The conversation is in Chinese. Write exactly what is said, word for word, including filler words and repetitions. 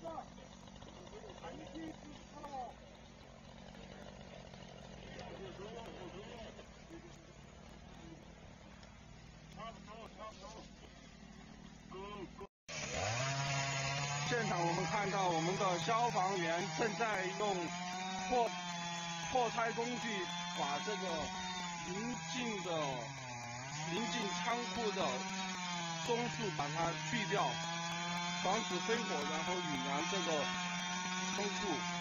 现场我们看到我们的消防员正在用破破拆工具把这个临近的临近仓库的松树把它去掉，防止飞火，然后引燃这个仓库。